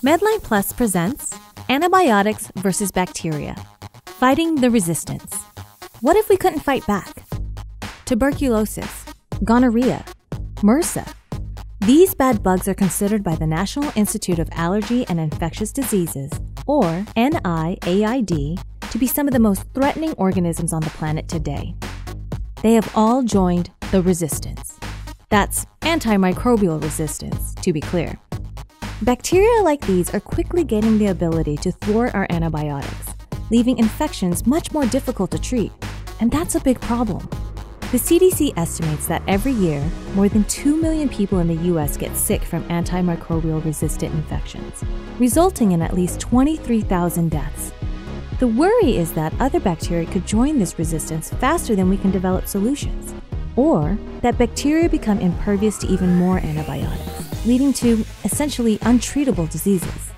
Medline Plus presents Antibiotics versus Bacteria, Fighting the Resistance. What if we couldn't fight back? Tuberculosis, gonorrhea, MRSA. These bad bugs are considered by the National Institute of Allergy and Infectious Diseases, or NIAID, to be some of the most threatening organisms on the planet today. They have all joined the resistance. That's antimicrobial resistance, to be clear. Bacteria like these are quickly gaining the ability to thwart our antibiotics, leaving infections much more difficult to treat, and that's a big problem. The CDC estimates that every year, more than 2 million people in the US get sick from antimicrobial-resistant infections, resulting in at least 23,000 deaths. The worry is that other bacteria could join this resistance faster than we can develop solutions, or that bacteria become impervious to even more antibiotics, leading to essentially untreatable diseases.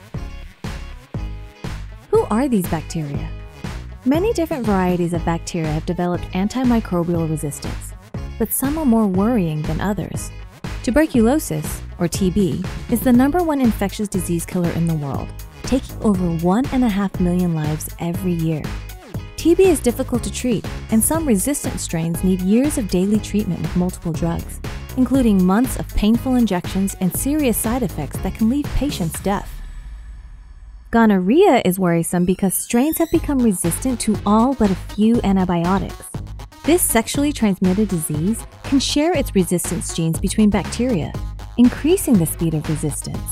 Who are these bacteria? Many different varieties of bacteria have developed antimicrobial resistance, but some are more worrying than others. Tuberculosis, or TB, is the #1 infectious disease killer in the world, taking over 1.5 million lives every year. TB is difficult to treat, and some resistant strains need years of daily treatment with multiple drugs, including months of painful injections and serious side effects that can leave patients deaf. Gonorrhea is worrisome because strains have become resistant to all but a few antibiotics. This sexually transmitted disease can share its resistance genes between bacteria, increasing the speed of resistance.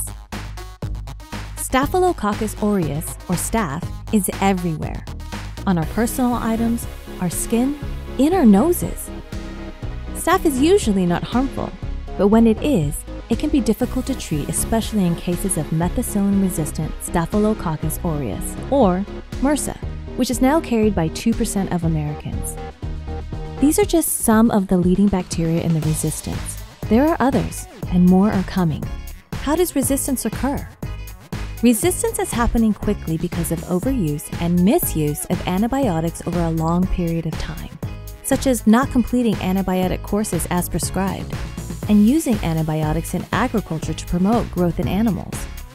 Staphylococcus aureus, or staph, is everywhere. On our personal items, our skin, in our noses. Staph is usually not harmful, but when it is, it can be difficult to treat, especially in cases of methicillin-resistant Staphylococcus aureus, or MRSA, which is now carried by 2% of Americans. These are just some of the leading bacteria in the resistance. There are others, and more are coming. How does resistance occur? Resistance is happening quickly because of overuse and misuse of antibiotics over a long period of time, such as not completing antibiotic courses as prescribed, and using antibiotics in agriculture to promote growth in animals.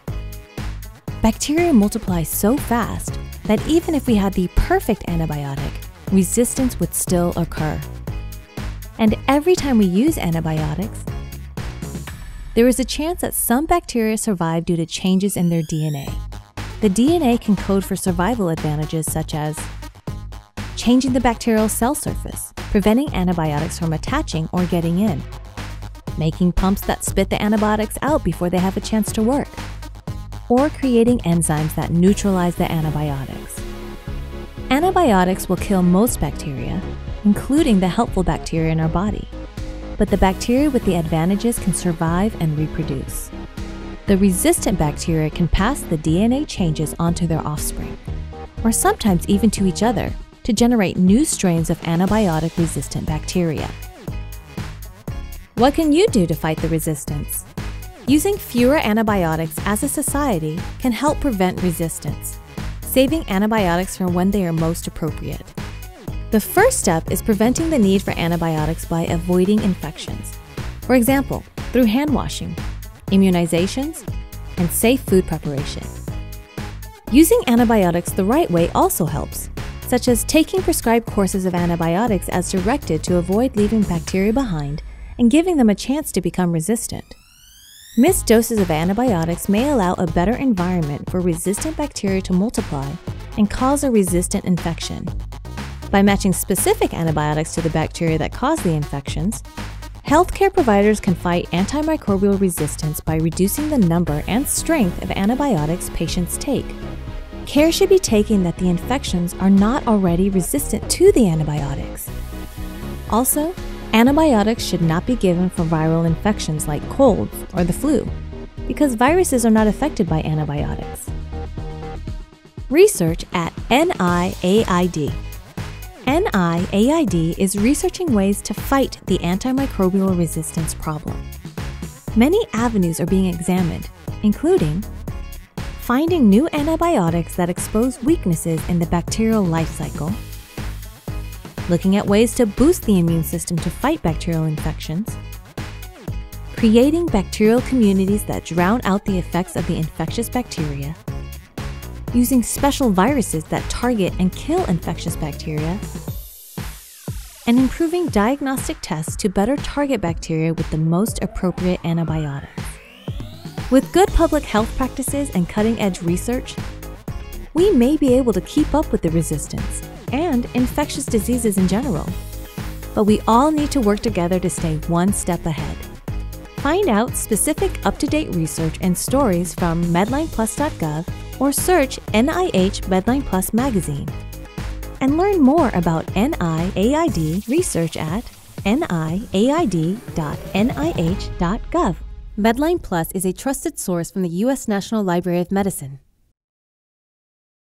Bacteria multiply so fast that even if we had the perfect antibiotic, resistance would still occur. And every time we use antibiotics, there is a chance that some bacteria survive due to changes in their DNA. The DNA can code for survival advantages such as changing the bacterial cell surface, preventing antibiotics from attaching or getting in, making pumps that spit the antibiotics out before they have a chance to work, or creating enzymes that neutralize the antibiotics. Antibiotics will kill most bacteria, including the helpful bacteria in our body, but the bacteria with the advantages can survive and reproduce. The resistant bacteria can pass the DNA changes onto their offspring, or sometimes even to each other, to generate new strains of antibiotic-resistant bacteria. What can you do to fight the resistance? Using fewer antibiotics as a society can help prevent resistance, saving antibiotics for when they are most appropriate. The first step is preventing the need for antibiotics by avoiding infections. For example, through hand washing, immunizations, and safe food preparation. Using antibiotics the right way also helps, such as taking prescribed courses of antibiotics as directed to avoid leaving bacteria behind and giving them a chance to become resistant. Missed doses of antibiotics may allow a better environment for resistant bacteria to multiply and cause a resistant infection. By matching specific antibiotics to the bacteria that cause the infections, healthcare providers can fight antimicrobial resistance by reducing the number and strength of antibiotics patients take. Care should be taken that the infections are not already resistant to the antibiotics. Also, antibiotics should not be given for viral infections like colds or the flu, because viruses are not affected by antibiotics. Research at NIAID. NIAID is researching ways to fight the antimicrobial resistance problem. Many avenues are being examined, including finding new antibiotics that expose weaknesses in the bacterial life cycle, looking at ways to boost the immune system to fight bacterial infections, creating bacterial communities that drown out the effects of the infectious bacteria, using special viruses that target and kill infectious bacteria, and improving diagnostic tests to better target bacteria with the most appropriate antibiotics. With good public health practices and cutting-edge research, we may be able to keep up with the resistance and infectious diseases in general. But we all need to work together to stay one step ahead. Find out specific up-to-date research and stories from medlineplus.gov or search NIH Medline Plus magazine. And learn more about NIAID research at niaid.nih.gov. Medline Plus is a trusted source from the U.S. National Library of Medicine.